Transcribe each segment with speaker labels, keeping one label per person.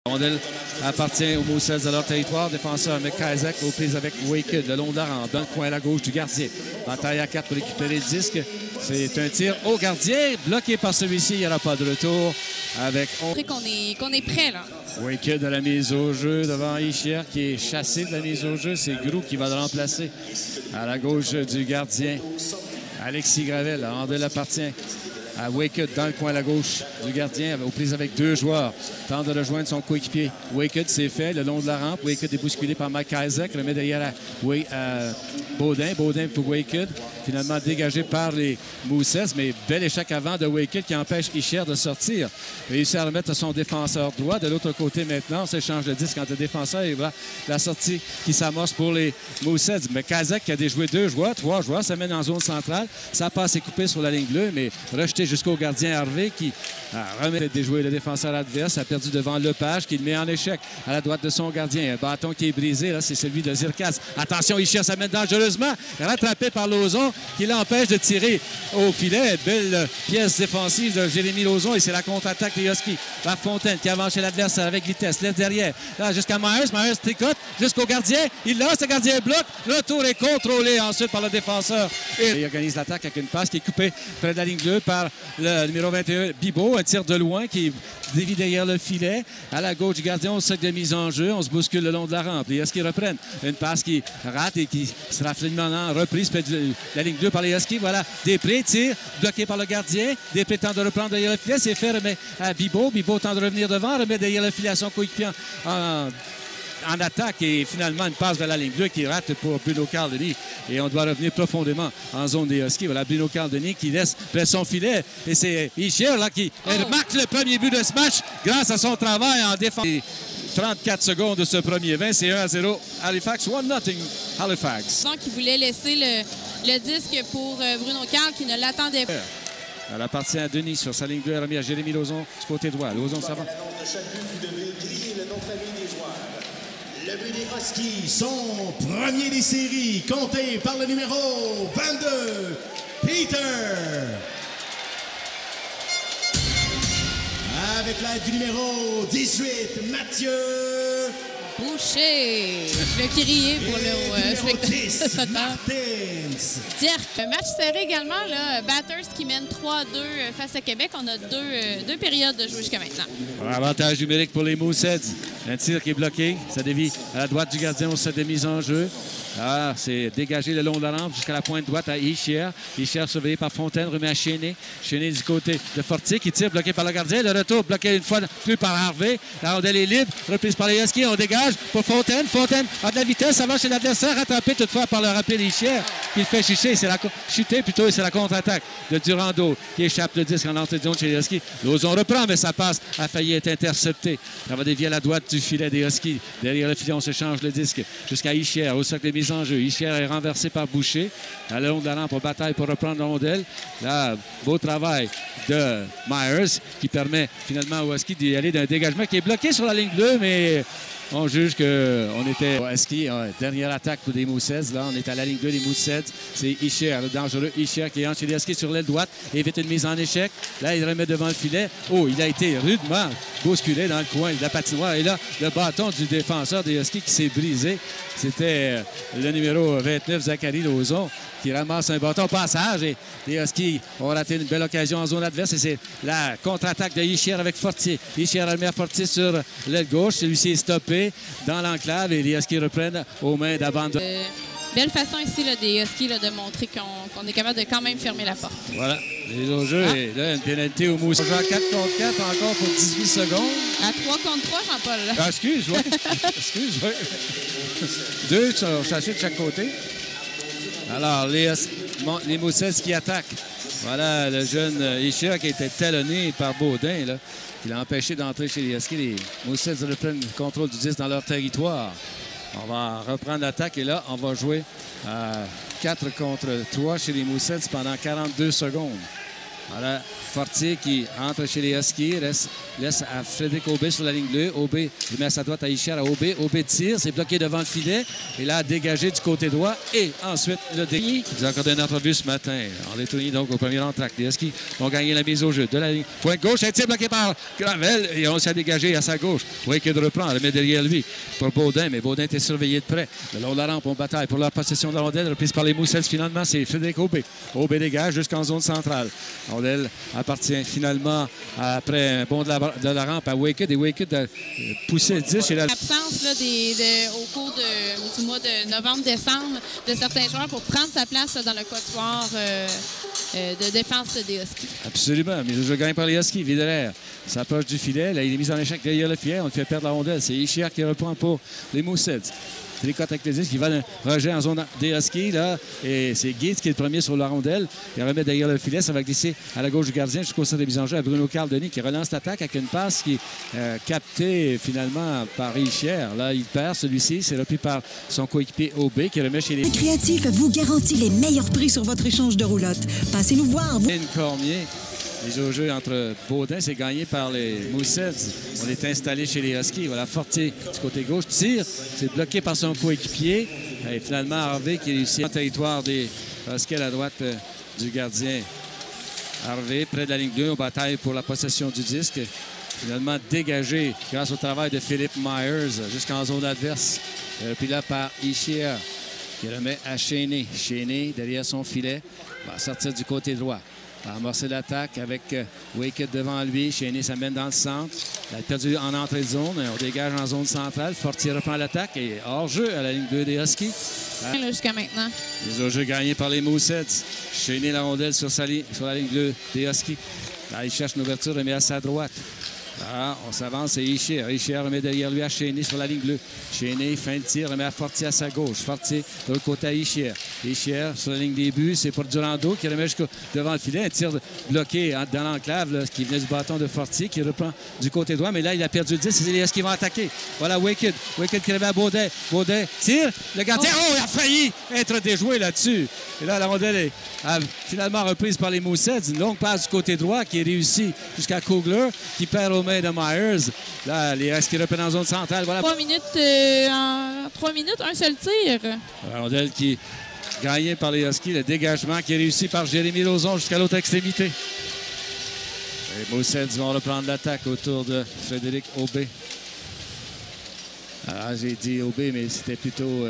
Speaker 1: Rondelle appartient aux Moussets de leur territoire. Défenseur McIsaac aux prises avec Wake de long de la rampe. Dans le coin à la gauche du gardien. Bataille à 4 pour récupérer le disque. C'est un tir au gardien. Bloqué par celui-ci. Il n'y aura pas de retour. Avec
Speaker 2: qu'on est prêt, là.
Speaker 1: Wake de la mise au jeu devant Ischier qui est chassé de la mise au jeu. C'est Grou qui va le remplacer à la gauche du gardien. Alexis Gravel. La rondelle appartient à Wakehead dans le coin à la gauche du gardien, aux prises avec deux joueurs. Tente de rejoindre son coéquipier. Wakehead, c'est fait le long de la rampe. Wakehead est bousculé par McIsaac. Remet derrière à Baudin. Baudin pour Wakehead. Finalement dégagé par les Moussets, mais bel échec avant de Wakehead qui empêche Ischier de sortir. Réussit à remettre son défenseur droit. De l'autre côté maintenant, on s'échange de disque entre le défenseur et voilà la sortie qui s'amorce pour les Moussets. McIsaac qui a déjoué deux joueurs, trois joueurs, ça mène en zone centrale. Ça passe et coupé sur la ligne bleue, mais rejeté jusqu'au gardien Harvey qui remet de déjouer le défenseur adverse. A perdu devant Lepage qui le met en échec à la droite de son gardien. Un bâton qui est brisé, là, c'est celui de Zirkas. Attention, Ischier s'amène dangereusement. Rattrapé par Lauzon qui l'empêche de tirer au filet. Belle pièce défensive de Jérémy Lauzon et c'est la contre-attaque des Huskies. La Fontaine qui avance chez l'adversaire avec vitesse. Laisse derrière. Là, jusqu'à Myers. Myers tricote jusqu'au gardien. Il lance, le gardien bloque. Le tour est contrôlé ensuite par le défenseur. Et il organise l'attaque avec une passe qui est coupée près de la ligne bleue par le numéro 21, Bibeau. Un tir de loin qui dévie derrière le filet. À la gauche du gardien, on se de mise en jeu. On se bouscule le long de la rampe. Les Huskies reprennent. Une passe qui rate et qui sera finalement reprise près de la ligne bleue par les Huskies. Voilà, Després tire, bloqué par le gardien. Després tente de reprendre derrière le filet. C'est fait, remet à Bibeau. Bibeau tente de revenir devant, remet derrière le filet à son coéquipier en attaque et finalement une passe vers la ligne bleue qui rate pour Bruno Caldini. Et on doit revenir profondément en zone des Huskies. Voilà Bruno Caldini qui laisse près son filet. Et c'est Ischier là qui marque le premier but de ce match grâce à son travail en défense. 34 secondes de ce premier 20, c'est 1-0 Halifax, 1-0 Halifax.
Speaker 2: Qui voulait laisser le disque pour Bruno Carl qui ne l'attendait pas.
Speaker 1: Elle appartient à Denis sur sa ligne bleue, remis à Jérémy Lauzon du côté droit. Lauzon, ça va.
Speaker 3: Le but des Huskies, son premier des séries, compté par le numéro 22, Peter. Avec l'aide du numéro 18, Mathieu
Speaker 2: Boucher. Je vais crier pour le spectateur. Un match serré également. Là. Batters qui mène 3-2 face à Québec. On a deux périodes de jouer jusqu'à maintenant.
Speaker 1: Avantage numérique pour les Moussets. Un tir qui est bloqué. Ça dévie à la droite du gardien au set de mise en jeu. Ah, c'est dégagé le long de la rampe jusqu'à la pointe droite à Ischier. Ischier surveillé par Fontaine, remet à Chéné. Chéné du côté de Fortier qui tire, bloqué par le gardien. Le retour bloqué une fois plus par Harvey. La rondelle est libre, reprise par les Huskies. On dégage pour Fontaine. Fontaine a de la vitesse, ça va chez l'adversaire, rattrapé toutefois par le rappel d'Ischier qui le fait chuter. C'est la contre-attaque de Durando qui échappe le disque en entrée de zone chez les Huskies. Lauzon reprend, mais sa passe a failli être interceptée. Ça va dévier à la droite du filet des Huskies. Derrière le filet, on se change le disque jusqu'à Ischier au cercle de mise en jeu. Ischier est renversé par Boucher. À le long de la rampe, on bataille pour reprendre la rondelle. Là, beau travail de Myers qui permet finalement aux Huskies d'y aller d'un dégagement qui est bloqué sur la ligne bleue, mais on juge qu'on était au Huskies. Dernière attaque pour les Moussets. Là, on est à la ligne bleue des Moussets. C'est Ischier, le dangereux Ischier qui entre chez les Huskies sur l'aile droite. Évite une mise en échec. Là, il remet devant le filet. Oh, il a été rudement bousculé dans le coin de la patinoire. Et là, le bâton du défenseur des Huskies qui s'est brisé. C'était le numéro 29, Zachary Lauzon, qui ramasse un bâton au passage. Et les Huskies ont raté une belle occasion en zone adverse. Et c'est la contre-attaque de Ischier avec Fortier. Ischier remet à Fortier sur l'aile gauche. Celui-ci est stoppé dans l'enclave et les Huskies reprennent aux mains d'abandon.
Speaker 2: Belle façon ici là, des Huskies de montrer qu'on est capable de quand même fermer la porte.
Speaker 1: Voilà. Les autres jeux, et là, une pénalité au Moussets. On joue à 4 contre 4 encore pour 18 secondes.
Speaker 2: À 3 contre 3, Jean-Paul.
Speaker 1: Ah, excuse-moi. Excuse-moi. Deux sont chassés de chaque côté. Alors, les Moussets qui attaquent. Voilà le jeune Ischier qui a été talonné par Baudin, là, qui l'a empêché d'entrer chez les Huskies. Les Moussets reprennent le contrôle du 10 dans leur territoire. On va reprendre l'attaque et là, on va jouer à 4 contre 3 chez les Moussets pendant 42 secondes. Voilà, Fortier qui entre chez les Huskies, laisse à Frédéric Aubé sur la ligne bleue. Aubé, il met à sa droite à Ischier, à Aubé. Aubé tire, c'est bloqué devant le filet. Et là, dégagé du côté droit. Et ensuite, le déni. Ils ont accordé une entrevue ce matin. André Tourigny, donc, au premier entraque. Les Huskies ont gagné la mise au jeu de la ligne. Pointe gauche, un tir bloqué par Gravel. Et on s'est dégagé à sa gauche. Wicked reprend, le met derrière lui pour Baudin. Mais Baudin était surveillé de près. Le long de la rampe, on bataille pour la possession de la rondelle. Reprise par les Moussets. Finalement, c'est Frédéric Aubé. Aubé dégage jusqu'en zone centrale. La rondelle appartient finalement, après un bond de la rampe, à Wicked. Et Wicked a poussé le 10 chez la...
Speaker 2: L'absence là, au cours du mois de novembre-décembre de certains joueurs pour prendre sa place là, dans le quatuor de défense des Huskies.
Speaker 1: Absolument. Mais le jeu gagne par les Huskies. Videler s'approche du filet. Là, il est mis en échec derrière le filet. On le fait perdre la rondelle. C'est Ischier qui reprend pour les Moussets. Tricote avec les disques, il va d'un rejet en zone des Huskies, là, et c'est Gates qui est le premier sur la rondelle. Il remet derrière le filet, ça va glisser à la gauche du gardien jusqu'au centre de mise en jeu à Bruno Carl-Denis qui relance l'attaque avec une passe qui est captée finalement par Ischier. Là, il perd celui-ci, c'est repris par son coéquipier Aubé qui remet chez les...
Speaker 4: Créatif vous garantit les meilleurs prix sur votre échange de roulotte. Passez-nous voir.
Speaker 1: Cormier. Les au jeu entre Baudin, c'est gagné par les Moussets. On est installé chez les Huskies. Voilà, Fortier du côté gauche tire. C'est bloqué par son coéquipier. Et finalement, Harvey qui réussit en territoire des Huskies à la droite du gardien. Harvey, près de la ligne 2, on bataille pour la possession du disque. Finalement dégagé grâce au travail de Philippe Myers jusqu'en zone adverse. Puis là, par Ischier qui remet à Cheney. Cheney, derrière son filet, va sortir du côté droit. Va amorcer l'attaque avec Wicked devant lui. Cheney s'amène dans le centre. Il a perdu en entrée de zone. On dégage en zone centrale. Fortier reprend l'attaque et hors-jeu à la ligne 2 des Huskies.
Speaker 2: Jusqu'à maintenant.
Speaker 1: Les hors-jeux gagnés par les Moussets. Cheney la rondelle sur la ligne bleue des Huskies. Là, il cherche une ouverture, remet à sa droite. Là, on s'avance, c'est Ischier. Ischier remet derrière lui à Cheney sur la ligne bleue. Cheney, fin de tir, remet à Fortier à sa gauche. Fortier de l'autre côté à Ischier. Ischier sur la ligne des buts, c'est pour Durando qui remet jusqu'au devant le filet. Un tir bloqué dans l'enclave qui venait du bâton de Fortier qui reprend du côté droit. Mais là, il a perdu le 10. C'est les qui vont attaquer. Voilà Wicked. Wicked qui remet à Baudin. Baudin tire. Le gardien, il a failli être déjoué là-dessus. Et là, la rondelle a finalement reprise par les Moussets. Une longue passe du côté droit qui est réussie jusqu'à Kugler qui perd aux mains de Myers. Là, les Huskies reprennent en zone centrale. Voilà.
Speaker 2: 3 minutes, en 3 minutes, un seul tir.
Speaker 1: La rondelle qui est gagnée par les Huskies. Le dégagement qui est réussi par Jérémy Lauzon jusqu'à l'autre extrémité. Les Moussets vont reprendre l'attaque autour de Frédéric Aubé. Alors, j'ai dit Aubé, mais c'était plutôt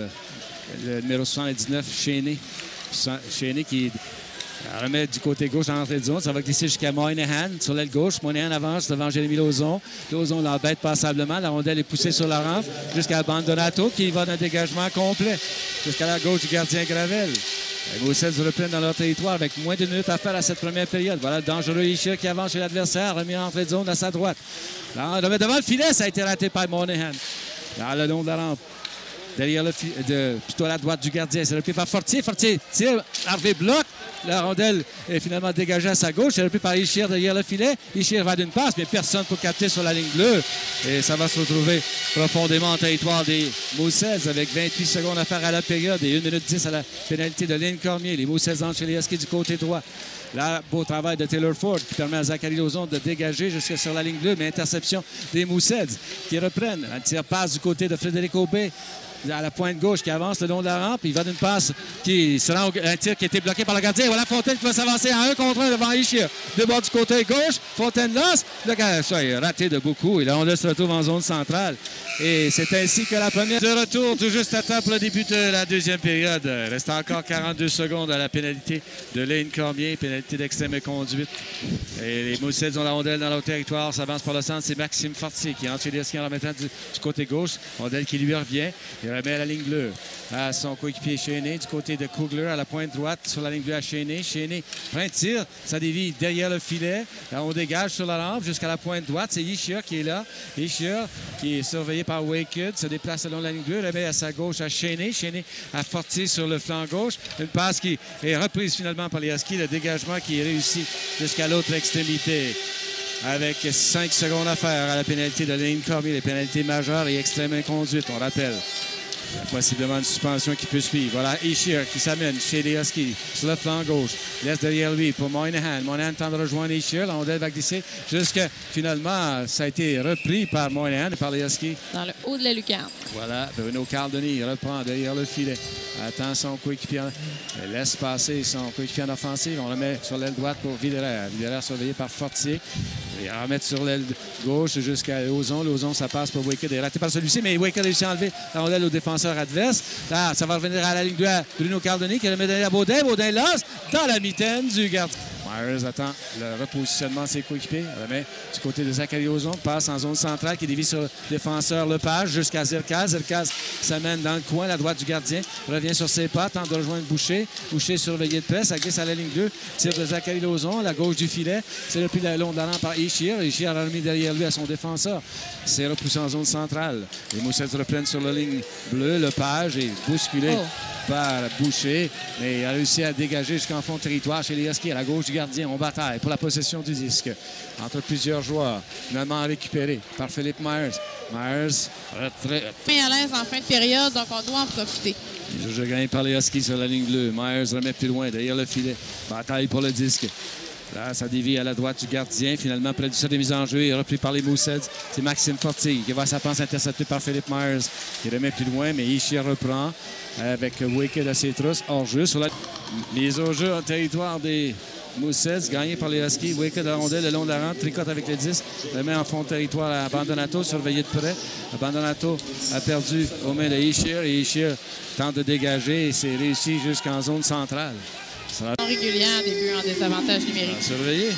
Speaker 1: le numéro 79, Cheney. Cheney qui remet du côté gauche dans l'entrée de zone. Ça va glisser jusqu'à Moynihan sur l'aile gauche. Moynihan avance devant Jérémy Lauzon. Lauzon l'embête passablement. La rondelle est poussée sur la rampe jusqu'à Bandonato qui va d'un dégagement complet jusqu'à la gauche du gardien Gravel. Les Moussets reprennent dans leur territoire avec moins d'une minute à faire à cette première période. Voilà le dangereux Ischier qui avance chez l'adversaire, remis en entrée de zone à sa droite. Là, on le met devant le filet, ça a été raté par Moynihan. Là, le long de la rampe. Derrière plutôt à la droite du gardien. C'est repris par Fortier. Fortier tire. Harvey bloque. La rondelle est finalement dégagée à sa gauche. C'est repris par Ischier derrière le filet. Ischier va d'une passe, mais personne pour capter sur la ligne bleue. Et ça va se retrouver profondément en territoire des Moussets avec 28 secondes à faire à la période et 1 minute 10 à la pénalité de Lynn Cormier. Les Moussets entrent chez les Huskies du côté droit. Là, beau travail de Taylor Ford qui permet à Zachary Lauzon de dégager jusqu'à sur la ligne bleue, mais interception des Moussets qui reprennent. Un tir passe du côté de Frédéric Aubé. À la pointe gauche qui avance le long de la rampe. Il va d'une passe qui sera un tir qui a été bloqué par le gardien. Voilà Fontaine qui va s'avancer à 1 contre 1 devant Ischier. De bord du côté gauche. Fontaine lance. Le gardien est raté de beaucoup. Et là, on se retrouve en zone centrale. Et c'est ainsi que la première de retour tout juste à temps pour le début de la deuxième période. Reste encore 42 secondes à la pénalité de Lynn Cormier. Pénalité d'extrême conduite. Et les Moussets ont la rondelle dans leur territoire. S'avance par le centre. C'est Maxime Fortier qui entre chez les Huskies en remettant du côté gauche. Rondelle qui lui revient. Il remet à la ligne bleue à son coéquipier Cheney du côté de Kugler à la pointe droite sur la ligne bleue à Cheney. Cheney prend un tir, ça dévie derrière le filet. Là, on dégage sur la rampe jusqu'à la pointe droite. C'est Ischier qui est là. Ischier qui est surveillé par Wicked se déplace selon la ligne bleue, remet à sa gauche à Cheney. Cheney à Fortier sur le flanc gauche. Une passe qui est reprise finalement par les Huskies. Le dégagement qui est réussi jusqu'à l'autre extrémité. Avec 5 secondes à faire à la pénalité de Lynn Cormier. Les pénalités majeures et extrêmes inconduites, on rappelle. Possiblement une suspension qui peut suivre. Voilà Ishii qui s'amène chez les Huskies sur le flanc gauche. Laisse derrière lui pour Moynihan. Moynihan tente de rejoindre Ishii. La rondelle va glisser jusqu'à finalement, ça a été repris par Moynihan et par les Huskies.
Speaker 2: Dans le haut de la lucarne.
Speaker 1: Voilà, Bruno Cardoni reprend derrière le filet. Attend son coéquipier. Laisse passer son coéquipier en offensive. On le met sur l'aile droite pour Viderer. Viderer surveillé par Fortier. Il va remettre sur l'aile gauche jusqu'à Lauzon. Lauzon, ça passe pour Wicked. Il est raté par celui-ci, mais Wicked a réussi à enlever la rondelle au défenseur adverse. Là, ça va revenir à la ligne 2 à Bruno Cardoni qui le met derrière Baudin. Baudin lance dans la mitaine du gardien. Myers attend le repositionnement de ses coéquipiers. Elle le met du côté de Zachary Lauzon. Passe en zone centrale qui dévie sur le défenseur Lepage jusqu'à Zerkaz. Zerkaz s'amène dans le coin, à la droite du gardien. Revient sur ses pas, tente de rejoindre Boucher. Boucher surveillé de près. Ça glisse à la ligne 2. Tire de Zachary Lauzon, la gauche du filet. C'est le plus long de la rampe par Ishii. Ishii a remis derrière lui à son défenseur. C'est repoussé en zone centrale. Les Moussets reprennent sur la ligne bleue. Lepage est bousculé par Boucher, mais il a réussi à dégager jusqu'en fond de territoire chez les Huskies à la gauche du gardien. On bataille pour la possession du disque entre plusieurs joueurs. Finalement récupéré par Philippe Myers. Myers retrait.
Speaker 2: Bien à l'aise en fin de période, donc on doit en profiter.
Speaker 1: Je gagne par les Huskies sur la ligne bleue. Myers remet plus loin derrière le filet. Bataille pour le disque. Là, ça dévie à la droite du gardien. Finalement, près du sol des mises en jeu, il est repris par les Moussets. C'est Maxime Fortier qui va à sa passe interceptée par Philippe Myers. Il remet plus loin, mais Ishii reprend avec Wicked à ses trousses. Hors-jeu sur la mise au jeu en territoire des Moussets, gagné par les Huskies. Wicked à la rondelle le long de la rampe, tricote avec le 10. Le met en fond de territoire à Abandonato, surveillé de près. Abandonato a perdu aux mains de Ishii. Et Ishii tente de dégager et c'est réussi jusqu'en zone centrale.
Speaker 2: Régulière, début en désavantage numérique.
Speaker 1: Surveillé.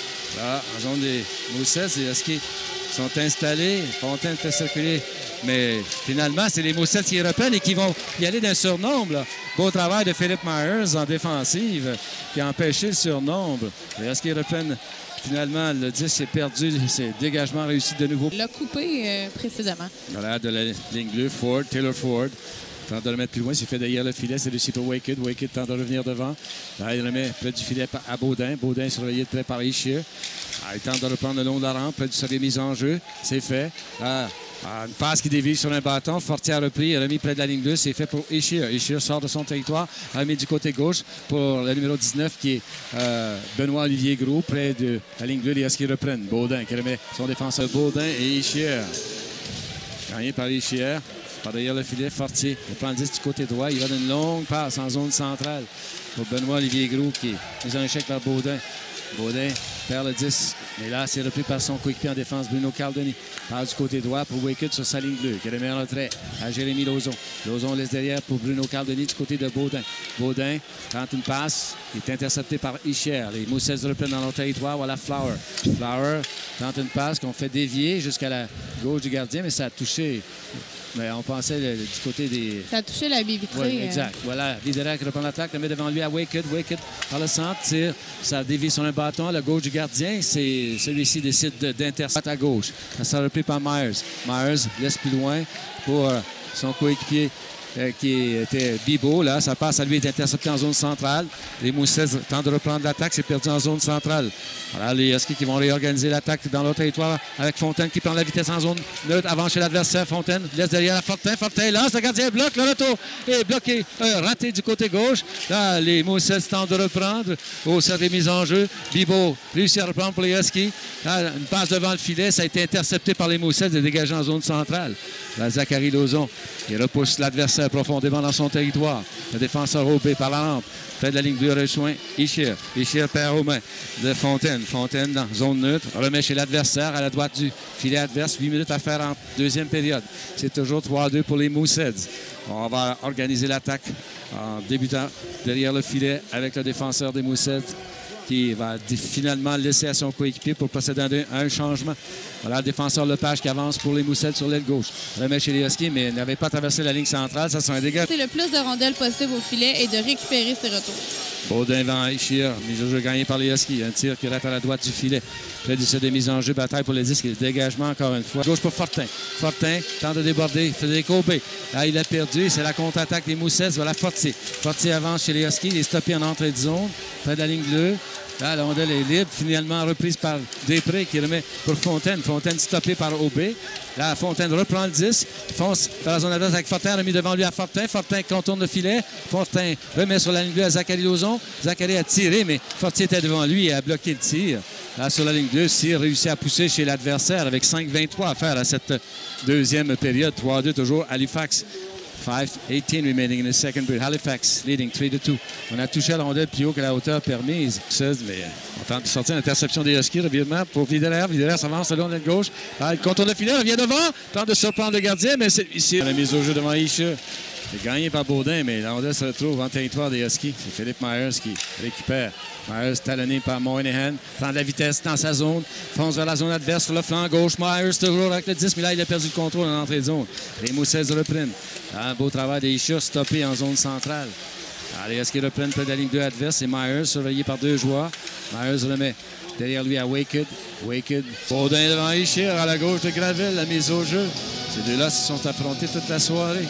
Speaker 1: Là, en zone des Moussets, les Huskies sont installés. Fontaine fait circuler. Mais finalement, c'est les Moussets qui reprennent et qui vont y aller d'un surnombre. Là. Beau travail de Philippe Myers en défensive qui a empêché le surnombre. Les Huskies reprennent finalement. Le 10 est perdu. C'est dégagement réussi de nouveau.
Speaker 2: Il l'a coupé précédemment.
Speaker 1: Voilà, de la ligne bleue, Ford, Taylor Ford. Tente de le mettre plus loin, s'il fait derrière le filet, c'est réussi pour Wicked. Wicked tente de revenir devant. Là, il le met près du filet à Baudin. Baudin surveillé de près par Ishii. Il tente de reprendre le long de la rampe, près du sol des mises en jeu. C'est fait. Une passe qui dévie sur un bâton. Fortier a repris, il a remis près de la ligne 2. C'est fait pour Ishii. Ishii sort de son territoire, a mis du côté gauche pour le numéro 19 qui est Benoît-Olivier Gros, près de la ligne 2. Les Huskies reprennent. Baudin qui remet son défenseur Baudin et Ishii. Gagné par Ishii. Par derrière le filet, Fortier. Il prend le 10 du côté droit. Il va d'une longue passe en zone centrale pour Benoît-Olivier Gros qui est mis en échec par Baudin. Baudin perd le 10. Mais là, c'est repris par son coéquipier en défense, Bruno Cardoni. Passe du côté droit pour Wicked sur sa ligne bleue. Qui remet en retrait à Jérémy Lauzon. Lauzon laisse derrière pour Bruno Cardoni du côté de Baudin. Baudin tente une passe. Il est intercepté par Ishii. Les Moussets reprennent dans leur territoire. Voilà Flower. Flower tente une passe qu'on fait dévier jusqu'à la gauche du gardien, mais ça a touché. Mais on pensait du côté des...
Speaker 2: Ça a touché la baie vitrée.
Speaker 1: Oui, exact. Voilà, Viderer qui reprend l'attaque, le met devant lui à Wicked. Wicked par le centre, tire. Ça dévie sur un bâton à la gauche du gardien. C'est celui-ci décide d'intercepter à gauche. Ça sera repris par Myers. Myers laisse plus loin pour son coéquipier qui était Bibo. Là, ça passe à lui, est intercepté en zone centrale. Les Moussets tentent de reprendre l'attaque, c'est perdu en zone centrale. Voilà, les Huskies qui vont réorganiser l'attaque dans leur territoire avec Fontaine qui prend la vitesse en zone neutre avant chez l'adversaire. Fontaine laisse derrière la Fortin. Fortin lance, le gardien bloque, le retour est bloqué, raté du côté gauche. Là, les Moussets tentent de reprendre au sein des mises en jeu. Bibo réussit à reprendre pour les Huskies. Là, une passe devant le filet, ça a été intercepté par les Moussets et dégagé en zone centrale. Là, Zachary Lauzon, il repousse l'adversaire profondément dans son territoire. Le défenseur OP par la rampe. Fait de la ligne bleue, rejoint Ishii. Ishii perd aux mains de Fontaine. Fontaine dans zone neutre. Remet chez l'adversaire à la droite du filet adverse. 8 minutes à faire en deuxième période. C'est toujours 3-2 pour les Moussets. On va organiser l'attaque en débutant derrière le filet avec le défenseur des Moussets qui va finalement laisser à son coéquipier pour procéder à un changement. Voilà le défenseur Lepage qui avance pour les Moussets sur l'aile gauche. Remet chez les Huskies, mais n'avait pas traversé la ligne centrale. Ça sera un dégât.
Speaker 2: C'est le plus de rondelles possible au filet et de récupérer ses retours.
Speaker 1: Baudin vend Ishii, mise au jeu gagné par les Huskies. Un tir qui rate à la droite du filet. Près du set de mise en jeu, bataille pour les disques. Dégagement encore une fois. Gauche pour Fortin. Fortin tente de déborder. Federico Aubé. Là, il a perdu. C'est la contre-attaque des Moussets. Voilà Fortier. Fortier avance chez les Huskies. Il est stoppé en entrée de zone. Près de la ligne bleue. Là, la rondelle est libre, finalement reprise par Després qui remet pour Fontaine. Fontaine stoppée par Aubé. Là, Fontaine reprend le 10, fonce dans la zone adverse avec Fortin, remis devant lui à Fortin. Fortin contourne le filet. Fortin remet sur la ligne bleue à Zachary Lauzon. Zachary a tiré, mais Fortier était devant lui et a bloqué le tir. Là, sur la ligne 2, Cyr réussit à pousser chez l'adversaire avec 5-23 à faire à cette deuxième période. 3-2 toujours Halifax. 5:18 remaining in the second period. Halifax leading 3-2. On a touché à la rondelle plus haut que la hauteur permise. Mais on tente de sortir l'interception des Huskies. Revirement pour Viderer. Viderer s'avance le long de la gauche. Il contourne le filet, revient devant. Tente de surprendre le gardien, mais c'est ici. La mise au jeu devant Isher. C'est gagné par Baudin, mais la rondelle se retrouve en territoire des Huskies. C'est Philippe Myers qui récupère. Myers talonné par Moynihan. Prend de la vitesse dans sa zone. Fonce vers la zone adverse sur le flanc gauche. Myers toujours avec le 10, mais là, il a perdu le contrôle en entrée de zone. Les Moussets reprennent. Un beau travail des Isher stoppé en zone centrale. Les Huskies reprennent près de la ligne 2 adverse. C'est Myers surveillé par 2 joueurs. Myers remet derrière lui à Wakehead. Wakehead. Baudin devant Isher à la gauche de Gravel. La mise au jeu. Ces deux-là se sont affrontés toute la soirée.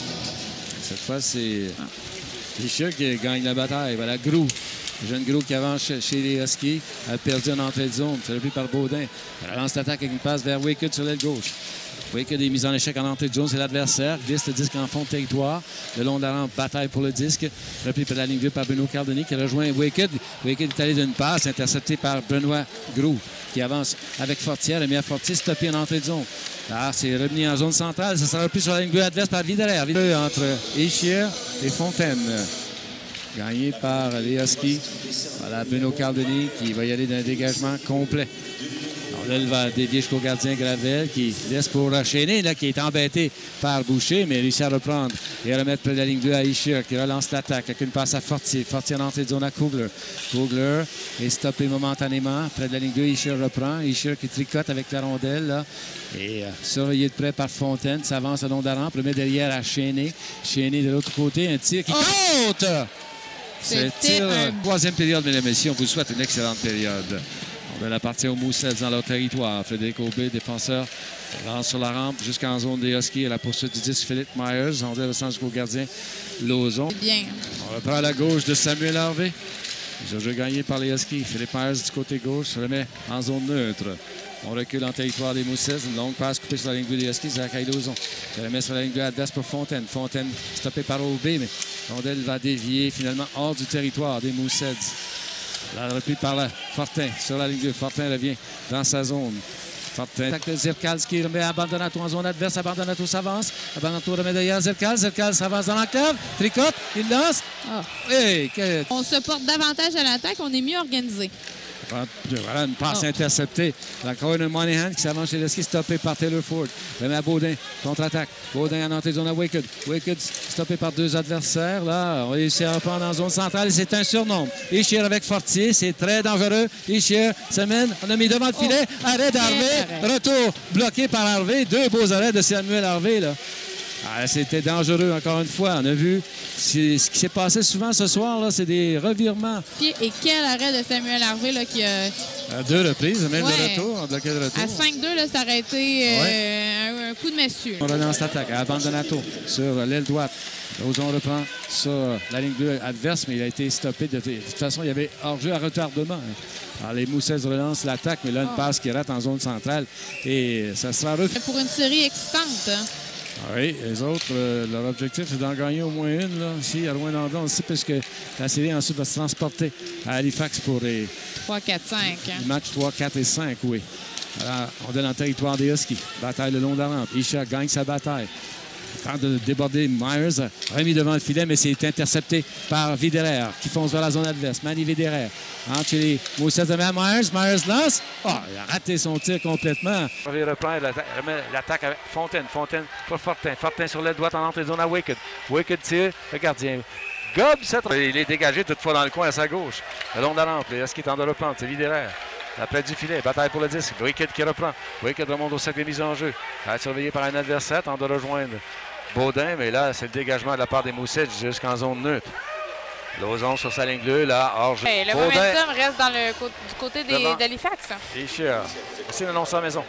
Speaker 1: Cette fois, c'est Isher qui gagne la bataille. Voilà, Groux. Le jeune Groux qui avance chez les Huskies. A perdu en entrée de zone. C'est repris par Baudin. Elle lance l'attaque avec une passe vers Wakehead sur l'aile gauche. Wakehead est mis en échec en entrée de zone. C'est l'adversaire. Glisse le disque en fond de territoire. Le long de la rampe, bataille pour le disque. Repris par la ligne 2 par Bruno Cardoni qui rejoint Wakehead. Wakehead est allé d'une passe, intercepté par Benoît Groux qui avance avec Fortier. Remis à Fortier, stoppé en entrée de zone. Là, c'est revenu en zone centrale. Ça sera repris sur la ligne 2 adverse par Viderer. Entre Isher et Fontaine. Gagné par les Huskies. Voilà, Bruno Cardoni qui va y aller d'un dégagement complet. Là, il va dévier jusqu'au gardien Gravel qui laisse pour Chéné, là, qui est embêté par Boucher, mais réussit à reprendre et à remettre près de la ligne 2 à Isher qui relance l'attaque avec une passe à Fortier. Fortier en entrée de zone à Kugler. Kugler est stoppé momentanément. Près de la ligne 2, Isher reprend. Isher qui tricote avec la rondelle là, et surveillé de près par Fontaine. S'avance le long de la rampe, le met derrière à Chéné. Chéné de l'autre côté, un tir qui compte! C'est tir. Troisième période, mesdames et messieurs. On vous souhaite une excellente période. On va la partie aux Moussets dans leur territoire. Frédéric Aubé, défenseur, lance sur la rampe jusqu'en zone des Huskies. À la poursuite du 10, Philippe Myers. On le sens jusqu'au gardien Lauzon.
Speaker 2: Bien. On
Speaker 1: reprend à la gauche de Samuel Harvey. Le jeu gagné par les Huskies. Philippe Myers du côté gauche se remet en zone neutre. On recule en territoire des Moussets. Une longue passe coupée sur la ligne 2 des Huskies. Zachary Lauzon. Il remet sur la ligne 2 adverse pour Fontaine. Fontaine stoppé par Aubé, mais rondelle va dévier finalement hors du territoire des Moussets. La reprise par là, Fortin sur la ligne 2. Fortin revient dans sa zone. Fortin attaque de Zerkals qui remet Abandonnato en zone adverse. Abandonnato s'avance. Abandonnato remet derrière Zerkals. Zerkals s'avance dans l'enclave. Tricote, il lance.
Speaker 2: Oh.
Speaker 1: Hey,
Speaker 2: on se porte davantage à l'attaque. On est mieux organisé.
Speaker 1: Voilà une passe interceptée. Encore une Moynihan qui s'avance chez les Huskies, stoppé par Taylor Ford. Remet à Baudin, contre-attaque. Baudin en entrée de zone à Wakehead. Wakehead stoppé par 2 adversaires. Là, on réussit à reprendre en zone centrale et c'est un surnombre. Isher avec Fortier, c'est très dangereux. Isher se mène, on a mis devant le filet. Arrêt d'Harvey. Retour bloqué par Harvey. 2 beaux arrêts de Samuel Harvey, là. C'était dangereux, encore une fois. On a vu ce qui s'est passé souvent ce soir, là, c'est des revirements.
Speaker 2: Et quel arrêt de Samuel Harvey là, qui a...
Speaker 1: À 2 reprises, même de retour, bloqué de retour.
Speaker 2: À 5-2, là, ça aurait été un coup de massue.
Speaker 1: On relance l'attaque à Abandonnato sur l'aile droite. Lauzon reprend sur la ligne 2 adverse, mais il a été stoppé. De toute façon, il y avait hors-jeu à retardement. Alors, les Moussets relancent l'attaque, mais là, une passe qui rate en zone centrale. Et ça sera refait.
Speaker 2: Pour une série excitante.
Speaker 1: Oui, les autres, leur objectif, c'est d'en gagner au moins une. Là. Ici, à Rouyn-Noranda, on sait, puisque la série ensuite va se transporter à Halifax pour les
Speaker 2: 3, 4, 5.
Speaker 1: Les matchs 3, 4 et 5, oui. Alors, on est dans le territoire des Huskies. Bataille le long de la rampe. Isher gagne sa bataille. Tente de déborder Myers, remis devant le filet, mais c'est intercepté par Viderer, qui fonce vers la zone adverse. Manny Viderer, entre les Moussets de Myers. Myers lance. Oh, il a raté son tir complètement. Il reprend l'attaque avec Fontaine. Fontaine pour Fortin. Fortin sur l'aile droite en entrée de zone à Wakehead. Wakehead tire, le gardien gobe cette... Il est dégagé toutefois dans le coin à sa gauche. Le long de la rampe, les Huskies tentent de reprendre. C'est Viderer. Après du filet, bataille pour le disque. Wakehead qui reprend. Wakehead remonte au cercle de mise en jeu. Elle est surveillée par un adversaire, tente de rejoindre Baudin, mais là, c'est le dégagement de la part des Moussets jusqu'en zone neutre. Lauzon sur sa ligne 2, là, hors jeu.
Speaker 2: Hey, le momentum reste du côté d'Halifax.
Speaker 1: Isher. C'est le nom de sa maison.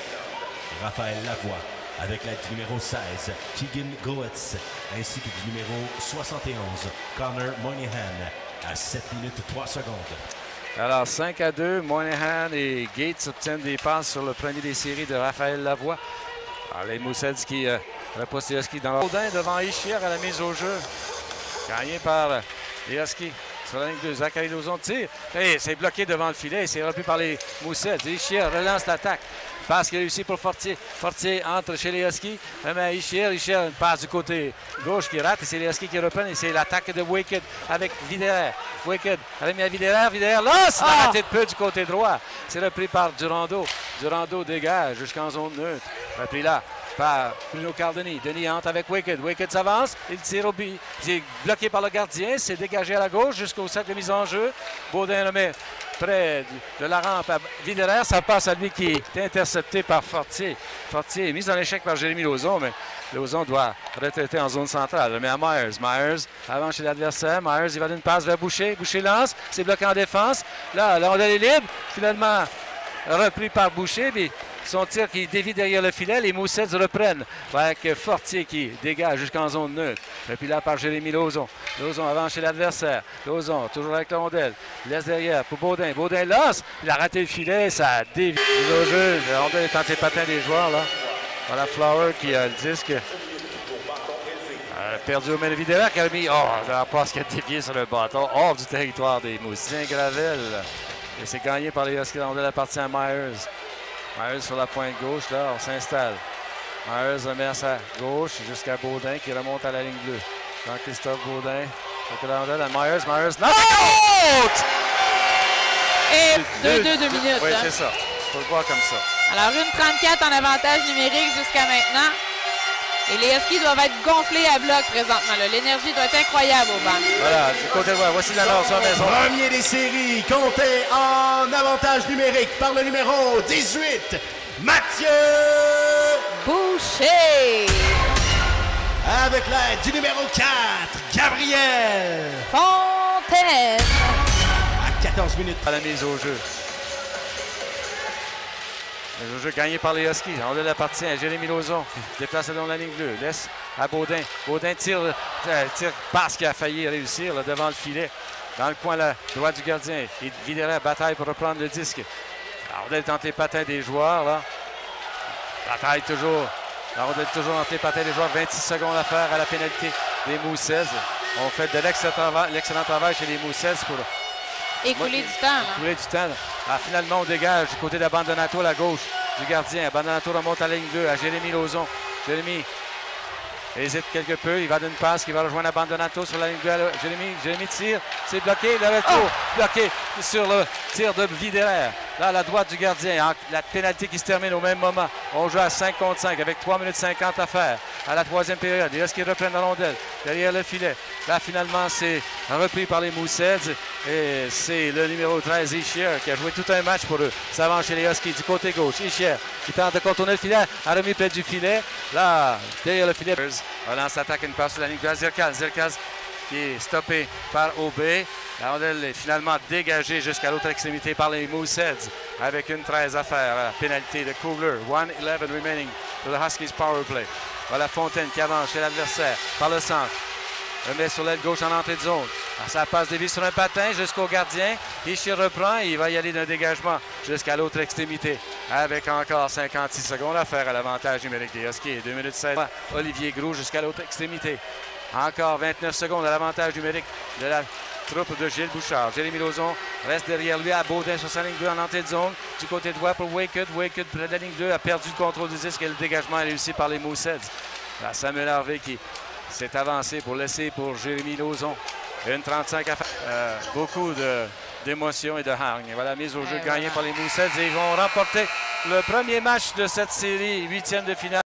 Speaker 3: Raphaël Lavoie, avec l'aide du numéro 16, Keegan Goetz, ainsi que du numéro 71, Connor Moynihan, à 7 minutes 3 secondes.
Speaker 1: Alors, 5-2, Moynihan et Gates obtiennent des passes sur le premier des séries de Raphaël Lavoie. Alors, les Mooseheads qui repoussent les Huskies dans leur Baudin devant Ischier à la mise au jeu. Gagné par les Huskies. Sur la ligne 2, Zachary Lauzon tire. Et c'est bloqué devant le filet. C'est repris par les Mooseheads. Ischier relance l'attaque. Passe qui réussit pour Fortier. Fortier entre chez les Huskies. Mais Ischier, une passe du côté gauche qui rate. Et c'est les Huskies qui reprennent. Et c'est l'attaque de Wicked avec Viderer. Wicked remis à Viderer. Viderer lance. Il a raté de peu du côté droit. C'est repris par Durando. Durando dégage jusqu'en zone neutre. Repris là par Bruno Cardoni. Denis entre avec Wicked. Wicked s'avance. Il tire au but. Il est bloqué par le gardien. C'est dégagé à la gauche jusqu'au cercle de mise en jeu. Baudin le met près de la rampe à Viderer. Ça passe à lui qui est intercepté par Fortier. Fortier est mis en échec par Jérémy Lauzon, mais Lauzon doit retraiter en zone centrale. Le met à Myers. Myers avant chez l'adversaire. Myers, il va d'une passe vers Boucher. Boucher lance. C'est bloqué en défense. Là, on est libre. Finalement, repris par Boucher. Puis son tir qui dévie derrière le filet. Les Mooseheads reprennent avec Fortier qui dégage jusqu'en zone neutre. Et puis là par Jérémy Lauzon. Lauzon avant chez l'adversaire. Lauzon toujours avec la rondelle. Laisse derrière pour Baudin. Baudin lance. Il a raté le filet. Ça dévie au jeu. La rondelle est entre les patins des joueurs. Là. Voilà Flower qui a le disque. Perdu au main de Viderer qui a mis. La passe qui a dévié sur le bâton. Hors du territoire des Mooseheads. Gravel. Et c'est gagné par les Huskies. La rondelle appartient à Myers. Myers sur la pointe gauche, là, on s'installe. Myers remet à sa gauche jusqu'à Baudin qui remonte à la ligne bleue. Jean-Christophe Baudin. Myers, non!
Speaker 5: Et 2 minutes.
Speaker 1: Oui, c'est ça. Il faut le voir comme ça.
Speaker 5: Alors, une 34 en avantage numérique jusqu'à maintenant. Et les Huskies doivent être gonflés à bloc présentement. L'énergie doit être incroyable au banc.
Speaker 1: Voilà, du côté droit, voici la Nord sur la maison.
Speaker 3: Premier des séries, compté en avantage numérique par le numéro 18, Mathieu
Speaker 5: Boucher.
Speaker 3: Avec l'aide du numéro 4, Gabriel
Speaker 5: Fontaine.
Speaker 3: À 14 minutes.
Speaker 1: À la mise au jeu. Le jeu gagné par les Huskies. On appartient à Jérémy Lauzon. Déplacé dans la ligne bleue. Laisse à Baudin. Baudin tire passe qui a failli réussir là, devant le filet. Dans le coin là, droit du gardien. Et Viderer bataille pour reprendre le disque. La rondelle est entre les patins des joueurs. Là. Bataille toujours. La rondelle est toujours entre les patins des joueurs. 26 secondes à faire à la pénalité des Mooseheads. On fait de l'excellent travail chez les Mooseheads pour
Speaker 5: écouler du temps.
Speaker 1: Écouler du temps. Alors, finalement, on dégage du côté d'Abandonnato à la gauche du gardien. Abandonnato remonte à la ligne 2 à Jérémy Lauzon. Jérémy hésite quelque peu. Il va d'une passe qui va rejoindre Abandonnato sur la ligne 2. Jérémy tire. C'est bloqué. Le retour bloqué sur le tir de Viderer. Là, à la droite du gardien. La pénalité qui se termine au même moment. On joue à 5 contre 5 avec 3 minutes 50 à faire à la troisième période. Les Huskies reprennent la rondelle derrière le filet. Là, finalement, c'est repris par les Mooseheads. Et c'est le numéro 13, Ischier, qui a joué tout un match pour eux. Ça avance chez les Huskies du côté gauche. Ischier qui tente de contourner le filet. A remis près du filet. Là, derrière le filet. Relance attaque une passe sur la ligne de Zirkaz. Zirkaz qui est stoppé par Aubé. La rondelle est finalement dégagée jusqu'à l'autre extrémité par les Mooseheads avec une 13 à faire. La pénalité de Kugler. 1:11 remaining for the Huskies power play. Voilà Fontaine qui avance chez l'adversaire par le centre. Remet sur l'aile gauche en entrée de zone. Ça passe dévie sur un patin jusqu'au gardien. Ischier reprend et il va y aller d'un dégagement jusqu'à l'autre extrémité. Avec encore 56 secondes à faire à l'avantage numérique des Huskies. 2 minutes 16. Olivier Groux jusqu'à l'autre extrémité. Encore 29 secondes à l'avantage numérique de la troupe de Gilles Bouchard. Jérémy Lauzon reste derrière lui à Baudin sur sa ligne 2 en entrée de zone. Du côté droit pour Wicked. Wicked près de la ligne 2 a perdu le contrôle du disque et le dégagement est réussi par les Mooseheads. Là, Samuel Harvey qui s'est avancé pour laisser pour Jérémy Lauzon. Une 35 à faire. Beaucoup d'émotion et de hargne. Voilà, mise au jeu gagnée par les Mooseheads et ils vont remporter le premier match de cette série, 8e de finale.